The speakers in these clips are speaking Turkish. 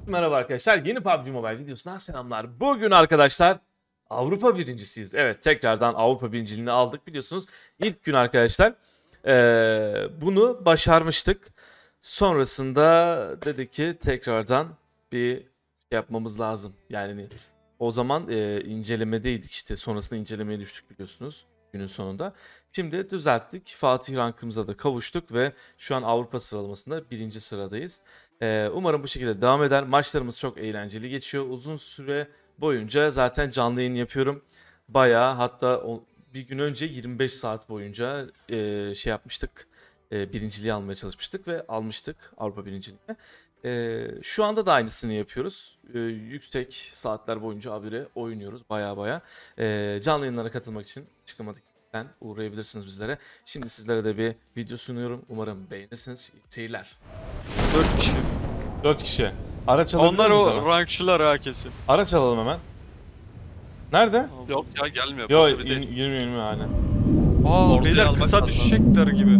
Merhaba arkadaşlar, yeni PUBG Mobile videosundan selamlar. Bugün arkadaşlar Avrupa birincisiyiz. Evet, tekrardan Avrupa birinciliğini aldık biliyorsunuz. İlk gün arkadaşlar bunu başarmıştık. Sonrasında dedik ki tekrardan bir yapmamız lazım. Yani o zaman incelemedeydik işte, sonrasında incelemeye düştük biliyorsunuz günün sonunda. Şimdi düzelttik, Fatih rankımıza da kavuştuk ve şu an Avrupa sıralamasında birinci sıradayız. Umarım bu şekilde devam eder. Maçlarımız çok eğlenceli geçiyor. Uzun süre boyunca zaten canlı yayın yapıyorum. Bayağı, hatta bir gün önce 25 saat boyunca şey yapmıştık. Birinciliği almaya çalışmıştık ve almıştık Avrupa birinciliğini. Şu anda da aynısını yapıyoruz. Yüksek saatler boyunca habire oynuyoruz baya. Canlı yayınlara katılmak için açıklamadıktan uğrayabilirsiniz bizlere. Şimdi sizlere de bir video sunuyorum. Umarım beğenirsiniz. İyi seyirler. 4 kişi. 4 kişi. Araç alabilir Onlar miyiz o hemen? rankçılar ha kesin. Araç alalım hemen. Nerede? Yok ya, gelmiyor. Yo, Boşa bir değil. 20 aynen. Aa beyler almak kısa lazım. düşecekler gibi.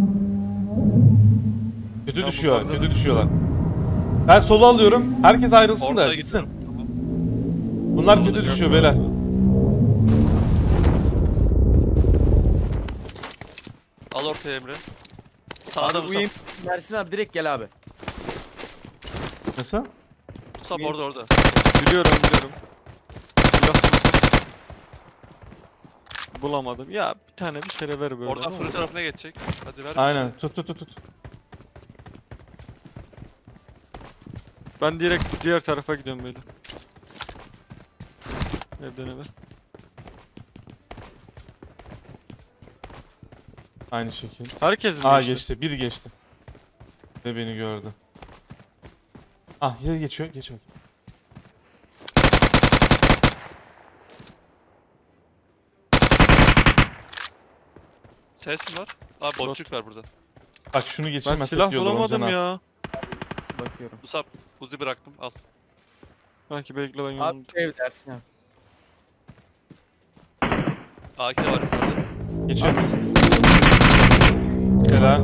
Kötü Ya düşüyor, bunlar da- kötü düşüyorlar. Ben solu alıyorum. Herkes ayrılsın Ortaya da gitsin. gidiyorum. Tamam. Bunlar kötü düşüyor beyler. Al ortaya Emre. Sağda Abi Musab. uyuyayım. Ersin abi direkt gel abi. Nasıl? Musab orada. Biliyorum. Silah bulamadım. Ya bir tane bir kere ver böyle. Oradan ne fırın olur. tarafına geçecek. Hadi ver. Aynen. Tut. Ben direkt diğer tarafa gidiyorum böyle. Evden eve. Aynı şekil. Herkes mi Aa, geçti? geçti. Biri geçti. Ve beni gördü. Ah, ileri geçiyor. Geç bakayım. Ses mi var? Abi botçuk var burada. Bak şunu Ben geçirmesek silah iyi olur, onun bulamadım canı az. ya. Bakıyorum. Musab Uzi bıraktım. Al. Belki bekle ben Abi yanımda. evde Ersin abi. AK var yukarıda. Geçiyor. Helal.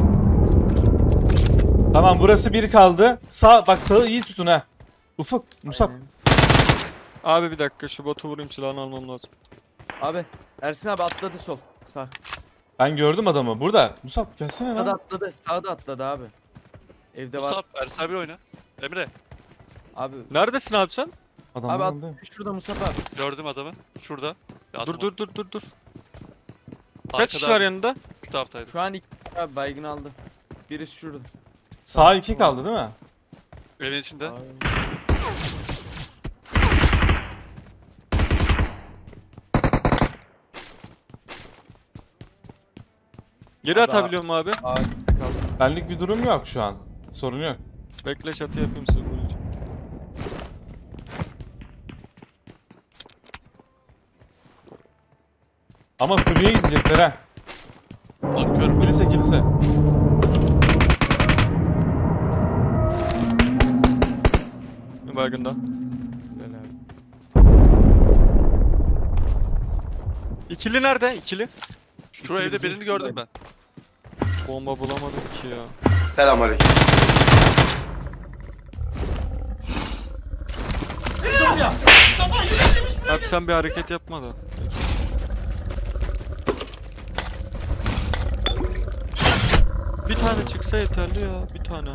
Tamam, burası biri kaldı. Sağ, bak sağı iyi tutun ha. Ufuk, Musab. Aynen. Abi bir dakika şu botu vurayım silahını almam lazım. Abi Ersin abi atladı sol. Sağ. Ben gördüm adamı. Burada. Musab gelsene Sağda lan. atladı. Sağda atladı abi. Evde var. Musab Ersin abi oyna. Emre Abi. Neredesin abi sen? Abi Adamlar at. önde. Şurada Musab abi. gördüm adamı. Şurada. Ya Dur. Arkada Kaç kişi var abi, yanında? Şu taraftaydı. Şu an iki abi baygın aldı. Birisi şurada. Sağ 2 kaldı değil mi? Evin içinde. Abi. Geri Abi, atabiliyorum abi. Abi kaldı. Benlik bir durum yok şu an. Sorun yok. Bekle çatı yapayım size vurunca. Ama kuleye gidecekler ha. Bakıyorum. Kilise. Baygın da. Gel abi. İkili nerede? İkili. Şu evde birini gördüm ben. Bomba bulamadım ki ya. Selamünaleyküm. Abi sen bir hareket yapma da. Bir tane çıksa yeterli ya. Bir tane.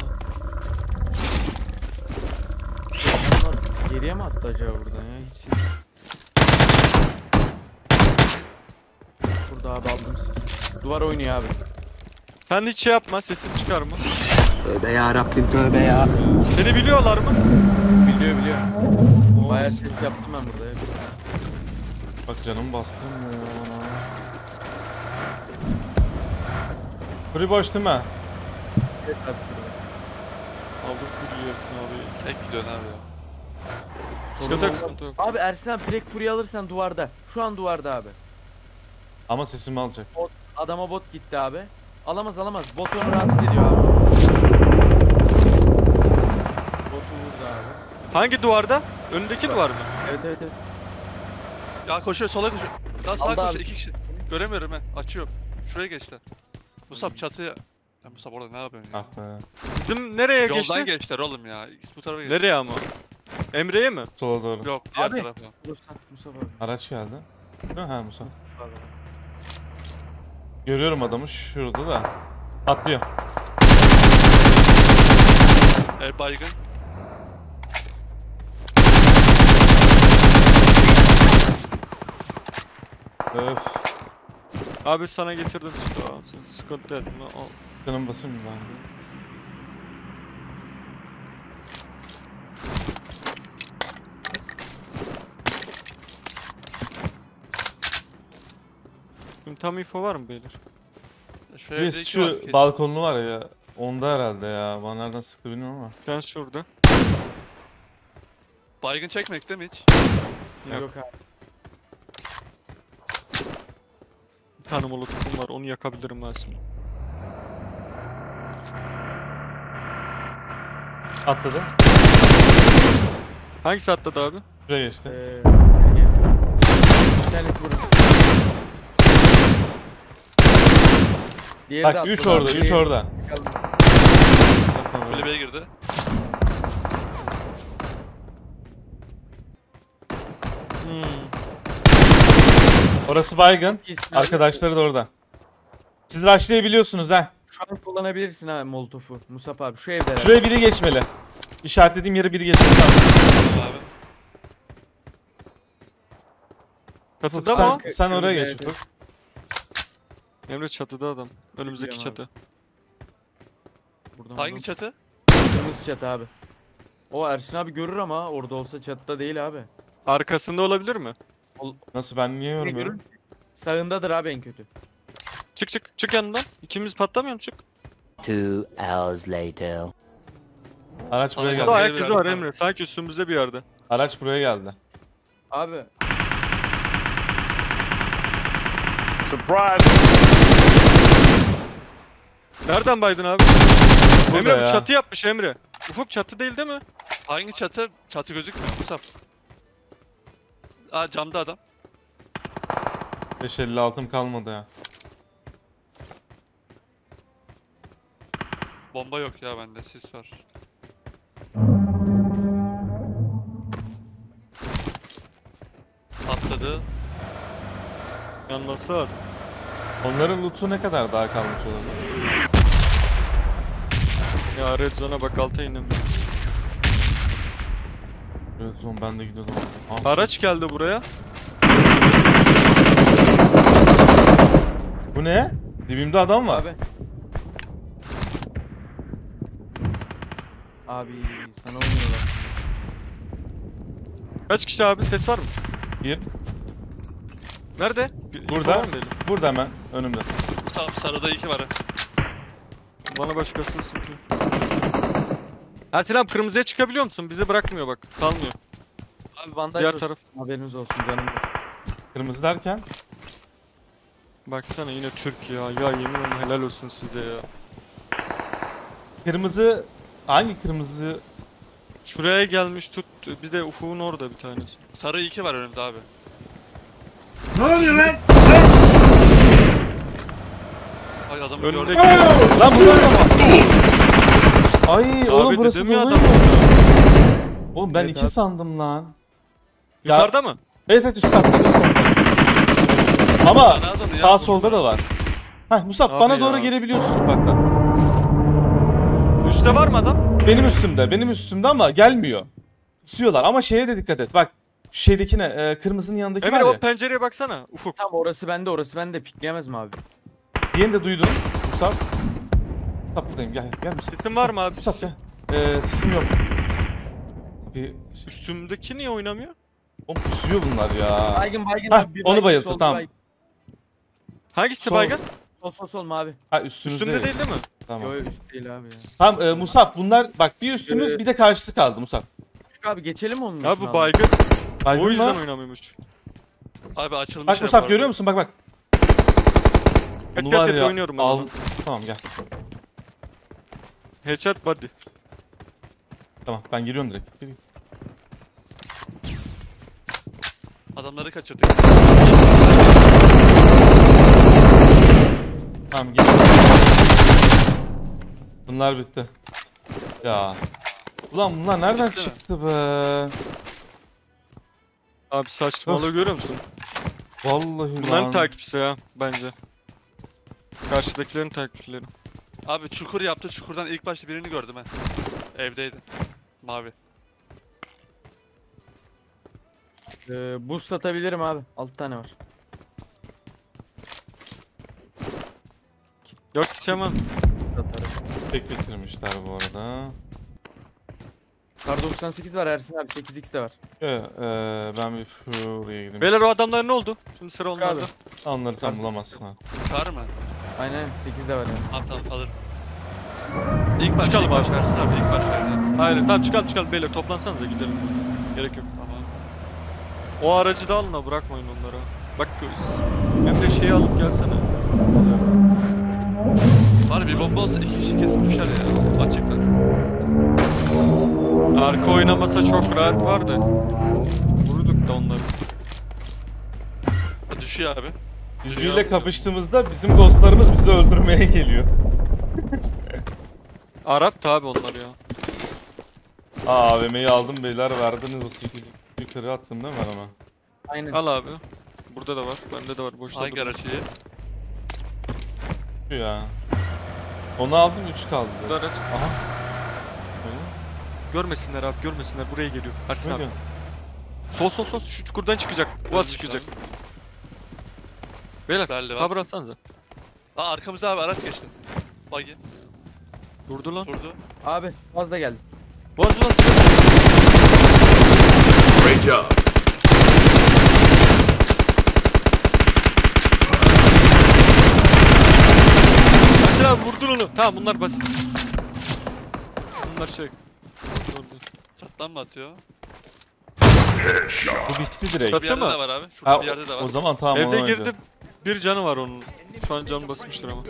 Adamlar geriye mi attı acaba buradan ya? Hiç ses. Burada abi aldım sizi. Duvar oynuyor abi. Sen hiç şey yapma, sesini çıkarma. Tövbe ya Rabbim tövbe ya. Seni biliyorlar mı? Biliyor. Oo, Bayağı ses yaptım ben burada ya. Bak canım bastım ya. Free boş değil mi? Evet abi şurada. Aldım full yersin abi. Tek gidiyorsun abi ya. Sıkıntı yok, sıkıntı yok. Abi Ersin abi direkt furya alırsan duvarda. Şu an duvarda abi. Ama sesimi alacak. Adama bot gitti abi. Alamaz. Bot onu rahatsız ediyor abi. Botu vurdu abi. Hangi duvarda? Önündeki duvar mı? Evet. Ya koşuyor, sola koşuyor. Lan sağa Aldı koşuyor, abi. 2 kişi. Göremiyorum he. Açıyorum. Şuraya geçti. Musab çatıya. Ya Musa orada ne yapıyorsun ya? Ah be. Bizim nereye Yoldan geçti? geçtiler oğlum ya. Bu tarafa geçti. Nereye ama? Emre'ye mi? Sola doğru. Yok diğer Abi. tarafa. Musa, Musa abi. Araç geldi. Ha Musa. Abi. Görüyorum adamı şurada da. Atlıyor. El baygın. Öf. Abi sana getirdim. Sıkıntı etme. Al. Canım basayım mı ben de? Şimdi tam info var mı beyler? Şu evde Biz iki var, şu kesin. balkonlu var ya. Onda herhalde ya. Bana nereden sıktı bilmiyorum ama. Ben şurada. Baygın çekmek değil mi hiç? Yok. Yok abi. Bir tane molotofum var. Onu yakabilirim ben şimdi. Atladı. Hangisi atladı abi? Şuraya geçti. Gel. Bir tanesi burada. Diğeri de Bak 3 atladı abi, orada, 3 diğeri- orada. Kulübeye girdi. Orası baygın. İyisin abi. Arkadaşları da orada. Siz rushlayabiliyorsunuz ha. Şu an kullanabilirsin abi molotofu. Musab abi şu evde. Şuraya biri geçmeli. İşaretlediğim yere biri geçmeli. Tamam abi. Çatıda mı o? Sen oraya geç Evet, Ufuk. Emre çatıda adam. Önümüzdeki Biliyorum çatı. Buradan Hangi buradan. çatı? Kırmızı çatı abi. O Ersin abi görür ama orada olsa çatıda değil abi. Arkasında olabilir mi? Nasıl ben niye Ne yormuyorum? görür? Sağındadır abi en kötü. Çık çık. Çık yanından. İkimiz patlamıyor mu? Çık. 2 hours later. Araç buraya Abi, Burada geldi. ayak bir izi yerde var var. Emre. Sanki üstümüzde bir yerde. Araç buraya geldi. Abi Nereden baydın abi? Burada Emre bu ya. çatı yapmış Emre. Ufuk çatı değil mi? Hangi çatı? Çatı gözükmüyor Musa. Aa camda adam. 556'm kalmadı ya. Bomba yok ya bende sis var. Atladı. Yanması var. Onların loot'u ne kadar daha kalmış olabilir? Ya Red Zone'a bak alta indim. Evet son ben de gidiyordum. Araç geldi buraya. Bu ne? Dibimde adam var. abi. Abi sana oynuyorlar. Kaç kişi abi? Ses var mı? Bir. Nerede? Burada. Var mı benim? Burada hemen önümde. Sarıda 2 var. Bana başkasını sıkıyor. Ersin abi kırmızıya çıkabiliyor musun? Bizi bırakmıyor bak. Salmıyor. Abi bandaj Diğer olsun. taraf. Haberiniz olsun canım. Kırmızı derken. Baksana yine Türk ya. Ya yemin ederim helal olsun size ya. Kırmızı. Hangi kırmızı? Şuraya gelmiş tut. Bir de Ufuk'un orada bir tanesi. Sarı 2 var önümde abi. Ne oluyor lan? Ay adamı Önündeki. gördüm. Lan bu nerede var? Ay oğlum Abi burası dedim ya dolu. adam. Oğlum ben Evet 2 abi. sandım lan. Yukarıda mı? Evet evet üst katta. Üst katta. Ama Bana adam ya, sağ bu solda da var. Heh Musab Abi bana ya. doğru gelebiliyorsun ufaktan. Üste var mı adam? Benim üstümde ama gelmiyor. Tutuyorlar ama şeye de dikkat et. Bak şu şeydekine kırmızının yanındaki Emre var o ya. pencereye baksana. Ufuk. Tamam orası bende pikleyemez mi abi? Diğerini de duydum. Musab. Musab buradayım gel Musab. Sesin var mı abi? Musab gel. Sesim yok. Bir Üstümdeki niye oynamıyor? o pusuyor bunlar ya. Baygın Hah, abi. bir onu baygın, bayılttı, sol, bir tamam. baygın. Hangisi Sol. baygın? Sol mavi. Ha üstünüzde. Üstümde değil mi? Tamam. Yo üst değil abi ya. Tamam Musab bunlar bak bir üstümüz bir de karşısı kaldı Musab. Şu abi geçelim onun Ya üstüne bu abi. baygın. Baygın O yüzden mı? oynamıyormuş. Abi açılmış Bak ev Musab var görüyor burada. musun? Bak. Tek Bunu var tek ya. oynuyorum ben Al. onu. Tamam gel. Headshot body. Tamam ben giriyorum direkt. Giriyorum. Adamları kaçırdık. Tamam gel. Bunlar bitti. Ya. Ulan bunlar nereden Bitti mi? çıktı be? Abi saçmalığı görüyor musun? Vallahi Bunların lan. takipçisi ya bence. Karşıdakilerin takipçileri. Abi çukur yaptı. Çukurdan ilk başta birini gördüm ben. Evdeydi. Mavi. Boost atabilirim abi. 6 tane var. 4 içemem. Atarım. Tek bitirmişler bu arada. Kar 98 var Ersin abi. 8x de var. Ben bir şuraya gideyim. Beyler o adamlar ne oldu? Şimdi sıra onlarda. Abi. Onları sen bulamazsın ha. Çağır mı? Aynen 8 de var yani. Tamam alırım. İlk baş, Çıkalım ilk baş abi. versin abi. İlk baş verdi. Hayır tamam çıkalım beyler toplansanıza gidelim. Gerek yok. Tamam. O aracı da alın ha bırakmayın onlara. Bak hem de şeyi alıp gelsene. Var bir bomba olsa 2 kişi kesin düşer ya. Açıktan. Arka oynamasa çok rahat vardı. Vurduk da onları. Düşüyor abi. Yüzüyle kapıştığımızda bizim ghostlarımız bizi öldürmeye geliyor. Arap da abi onlar ya. AVM'yi aldım beyler, verdiniz o 8 yukarı attım değil mi ben ama? Aynen. Al abi. Burada da var. Bende de var. Boşta Hangi duruyor. araç iyi? Şu ya. Onu aldım 3 kaldı. Bu araç. Aha. Öyle. Görmesinler abi görmesinler. Buraya geliyor. Ersin abi. Bakın. Sol. Şu çukurdan çıkacak. Boğaz Ölmüş çıkacak. lan. Beyler Belli var. cover atsanıza. Aa arkamızda abi araç geçti. Buggy. Durdu lan. Vurdu. Abi fazla geldi. Boğaz. Great job. Ersin abi vurdun onu. Tamam bunlar basit. Bunlar şey. Çattan mı atıyor? Bu bitti direkt. Çat- Bir yerde mı? de var abi. Şurada Ha, bir yerde de var. o zaman tamam Evde ona girdi. Bir canı var onun. Şu an canı basmıştır ama.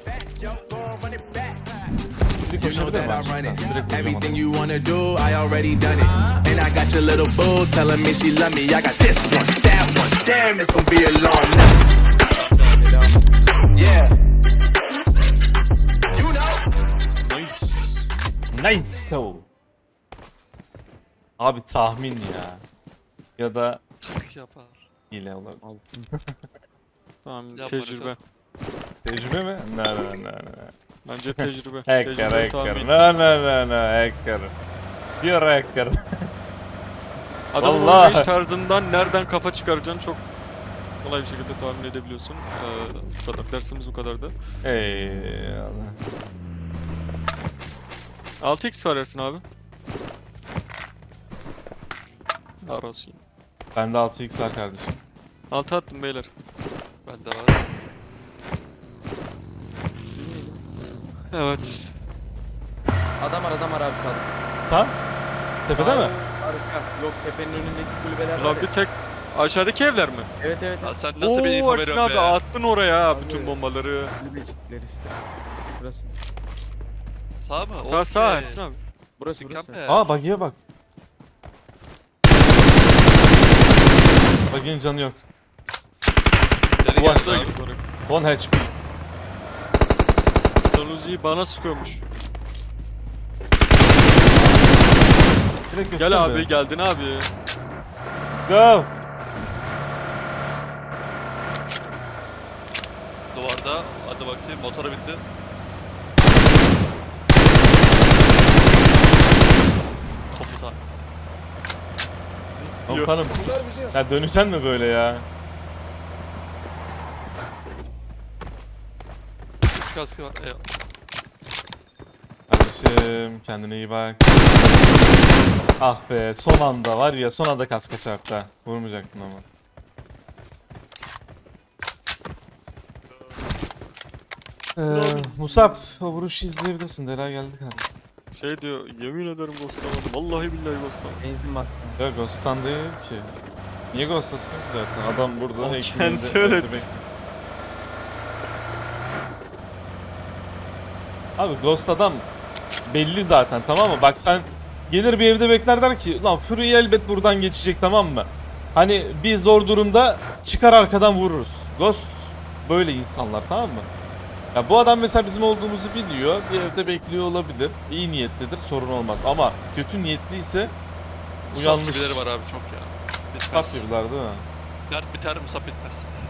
Biri You know koşabilir mi? that I run it. Direkt vuracağım Everything adamı. you wanna do, I already done it. And I got your little boo telling me she love me. I got this one, that one. Damn, it's gonna be a long night. Yeah. You know. Nice so. Abi tahmin ya. Ya da Çok yapar. hile olabilir. Tamam Yapma tecrübe. lütfen. Tecrübe mi? Ne. Bence tecrübe. Hacker, Tecrübe, hacker. tahmin. Ne, hacker. Diyor hacker. Adamın Vallahi. oynayış tarzından nereden kafa çıkaracağını çok kolay bir şekilde tahmin edebiliyorsun. Bu kadar. Dersimiz bu kadardı. Eyvallah. 6x var Ersin abi. Arasın. Bende 6x var kardeşim. 6 attım beyler. Bende var. Evet. Adam var abi sağda. Sağ? Tepede mi? Arka. Yok tepenin önündeki kulübeler var Ulan ya. bir tek aşağıdaki evler mi? Evet. Aa, sen nasıl bir info Ersin veriyorsun abi be? attın oraya Abi. bütün bombaları. Kulübecikler işte. Burası. Sağ mı? Sağ Okey. Ersin abi. Burası. Mükemmel. Aa buggy'e bak. Buggy'nin canı yok. Seni Ulan, geldi Burada abi. git oraya. One HP. Sanuzi'yi bana sıkıyormuş. Direkt götürsene Gel abi beni. geldin abi. Let's go. Duvarda. Hadi bakayım motora bindi. Komutan. Komutanım. Ya döneceksin mi böyle ya? Üç kaskı var. Eyvallah. Kardeşim kendine iyi bak. Ah be son anda var ya, son anda kaska çarptı ha. Vurmayacaktın ama. Musab o vuruşu izleyebilirsin. Dela geldi kardeşim. Şey diyor yemin ederim ghostlamadım. Vallahi billahi ghostlamadım. Benzin bastım. Ya ghost'tan değil ki. Niye ghostlasın ki zaten? Adam burada O ekmeğinde kendisi öyle. evde bekliyor. Abi ghost adam belli zaten, tamam mı? Bak sen gelir bir evde bekler, der ki lan Fury elbet buradan geçecek, tamam mı? Hani bir zor durumda çıkar arkadan vururuz. Ghost böyle insanlar, tamam mı? Ya bu adam mesela bizim olduğumuzu biliyor. Bir evde bekliyor olabilir. İyi niyetlidir, sorun olmaz. Ama kötü niyetliyse bu Musab yanlış. gibileri var abi çok ya. Bak Bitmez. gibiler değil mi? Dert biter Musab bitmez.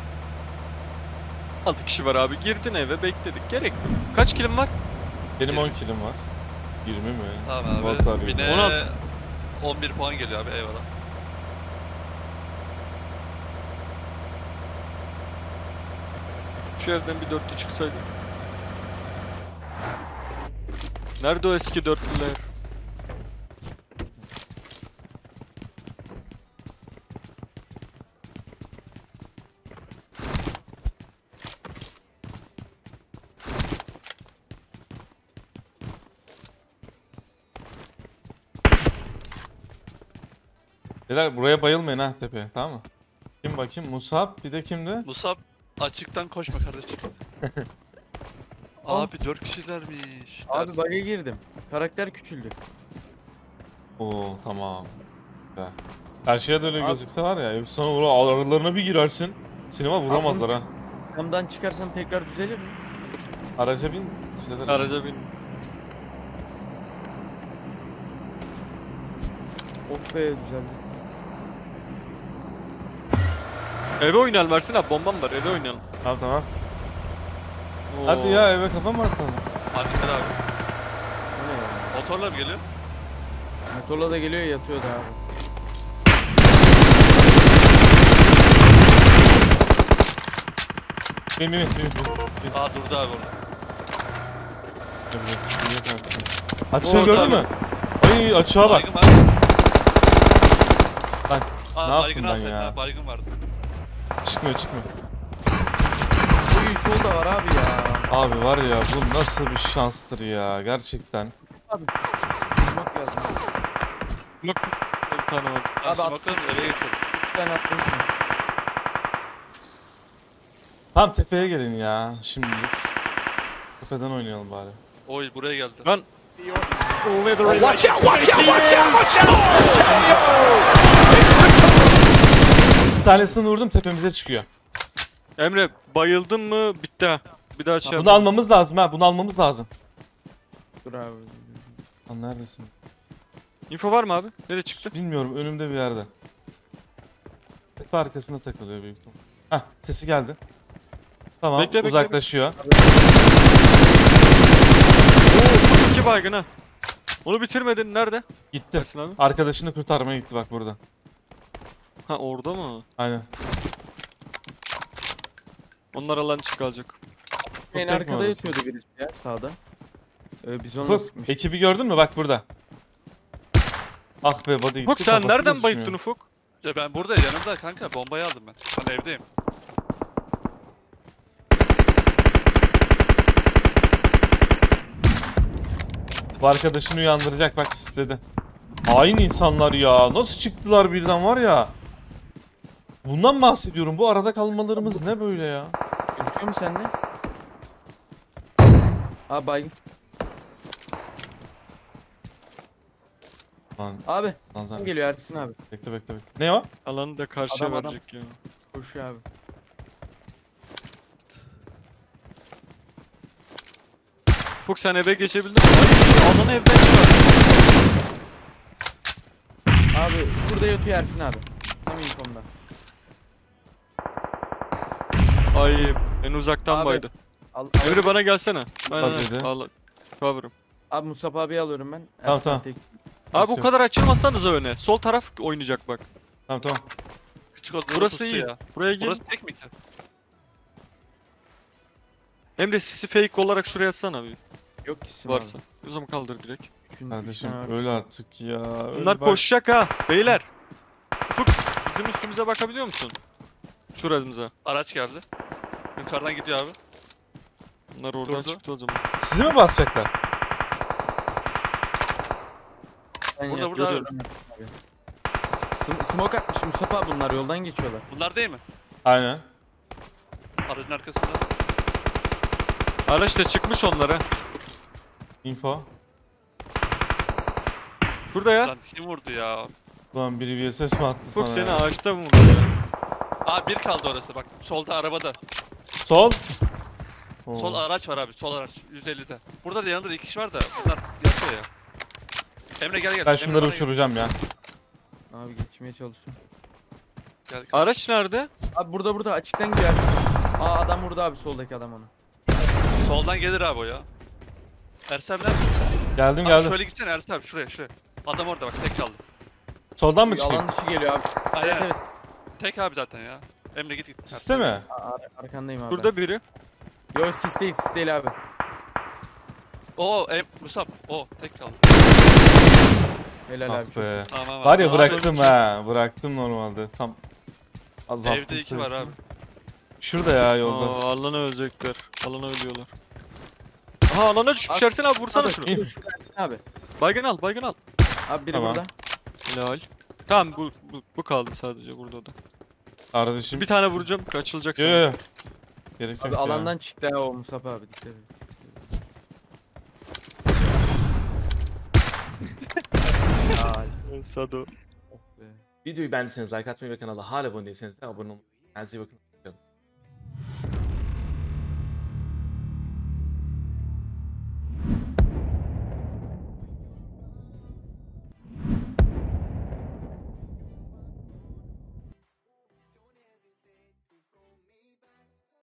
6 kişi var abi. Girdin eve bekledik. Gerek yok. Kaç kilim var? Benim 10 kilim var. 20 mi? Tamam Volt abi. arıyorum. Bine 16. 11 puan geliyor abi eyvallah. Şu evden bir dörtlü çıksaydı. Nerede o eski dörtlüler? Beyler buraya bayılmayın ha tepeye, tamam mı? Kim bakayım? Musab, bir de kimdi? Musab açıktan koşma kardeşim. Abi 4 kişilermiş. Abi Ders. bug'a girdim. Karakter küçüldü. Oo tamam. Güzel. Her şeye de öyle Abi- gözükse var ya, efsane olur, aralarına bir girersin. Sinema vuramazlar ha. Camdan çıkarsam tekrar düzelir mi? Araca bin. düzelir. Araca bin. Of be düzeldi. Eve oynayalım Ersin abi. Bombam var. Eve oynayalım. Tamam tamam. Oo. Hadi ya eve kafa mı atalım? Hadi abi. Bu ne ya? Motorla mı geliyor? Motorla da geliyor yatıyor da abi. Bin. Aa durdu abi orada. Açığı Orada gördün abi. mü? Ay açığa bak. Baygın var. Bak, Aa, ne baygın yaptım ben alsaydın ya? ha, baygın vardı. Çıkmıyor. Uy sol da var abi ya. Abi var ya bu nasıl bir şanstır ya gerçekten. Smoke yazdım. Bak. Bir tane var. Abi Abi smoke'ların nereye geçiyorum? 3 tane atmışsın. Tam tepeye gelin ya şimdilik. Tepeden oynayalım bari. Oy buraya geldi. Lan. Bir tanesini vurdum tepemize çıkıyor. Emre bayıldın mı? Bitti ha. Bir daha şey Bunu yap. almamız lazım ha, bunu almamız lazım. Dur abi. Lan neredesin? Info var mı abi? Nereye çıktı? Bilmiyorum, önümde bir yerde. Tepe arkasında takılıyor büyük ihtimal. Hah, sesi geldi. Tamam, Bekle. uzaklaşıyor. Oo, 2 baygın ha. Onu bitirmedin. Nerede? Gitti. Ersin abi. Arkadaşını kurtarmaya gitti bak burada. Ha orada mı? Aynen. Onlar alan çık kalacak. En tek mi arkada orası? yatıyordu birisi ya sağda. Biz onu Ufuk, sıkmış. ekibi gördün mü? Bak burada. Ah be, body gitti. Ufuk sen kafası nereden gözükmüyor. bayıttın Ufuk? Ya ben burada yanımda kanka bombayı aldım ben. Ben evdeyim. Bu arkadaşını uyandıracak bak, sisledi. Hain insanlar ya. Nasıl çıktılar birden var ya. Bundan bahsediyorum. Bu arada kalmalarımız ne böyle ya? Gözüküyor mu sende? Abi baygın. Lan, Abi lan sen kim geliyor Ersin abi? bekle. Ne o? Alanı da karşıya Adam. verecek ya. Koşuyor abi. Ufuk sen eve geçebildin mi? Ay alanı evden çıkar. Abi burada yatıyor Ersin abi. Tam inkomda. Ay en uzaktan Abi, baydı. Al, Emre bana gelsene. Bak Aynen dedi. al. Cover'ım. Abi Mustafa abi alıyorum ben. Tamam, Ersin tamam. tek- Abi yok. bu kadar açılmasanıza öne. Sol taraf oynayacak bak. Tamam. Küçük odada Burası pustu iyi. ya. Buraya gir. Burası tek mi ki? Emre sisi fake olarak şuraya atsana bir Yok isim varsa. O zaman kaldır direkt. Abi. Kardeşim Üç tane öyle artık ya. öyle Bunlar bak. koşacak ha. Beyler. Ufuk bizim üstümüze bakabiliyor musun? Şuramıza. Araç geldi. Yukarıdan gidiyor abi. Bunlar oradan Durdu. çıktı o zaman. Sizi mi basacaklar? Ben Burada, yatıyordum burada abi. Smoke atmış Mustafa abi bunlar yoldan geçiyorlar. Bunlar değil mi? Aynen. Aracın arkasında. Araç da çıkmış onlara. Info. Burada ya. Lan kim vurdu ya? Ulan biri bir ses mi attı Ufuk sana seni ya? ağaçta mı vurdu ya? Aa bir kaldı orası bak. Solda arabada. Sol. Oo. Sol araç var abi, sol araç. 150'de. Burada da yanında da 2 kişi var da bunlar yatıyor ya. Emre gel gel. Ben Emre şunları bana gel. uçuracağım ya. Abi geçmeye çalışıyorum. Gel. Araç nerede? Abi burada açıktan gidiyor Ersin. Aa adam vurdu abi soldaki adam onu. Soldan gelir abi o ya. Ersin abi nerede? Geldim Abi geldim. şöyle gitsene Ersin abi şuraya. Adam orada bak tek kaldı. Soldan mı Bir çıkayım? alan dışı geliyor abi. Aynen. Evet evet. Tek abi zaten ya. Emre git git. Siste mi? Arkandayım abi. Burada biri. Yok sis değil abi. Oo Musab. Oo tek kaldı. Helal abi. Ah be. Tamam abi. Var ya Abi, bıraktım ha. Bıraktım normalde. Tam azalttım Evde 2 var sayısını. abi. Şurada ya yolda. Aa, alana ölecekler. Alana ölüyorlar. Aha alana düşmüş Ersin abi vursana Abi, şunu. İn. Abi. Baygın al baygın al. Abi biri Tamam. burada. Helal. Tamam bu kaldı sadece burada da. Kardeşim. Bir tane vuracağım kaçılacak Yo, sana. yo, yo. Gerek yok Abi ya. alandan çıktı ha o Musab abi dikkat edin. Ay. Sado. Oh be. Videoyu beğendiyseniz like atmayı ve kanala hala abone değilseniz de abone olmayı. Kendinize iyi bakın.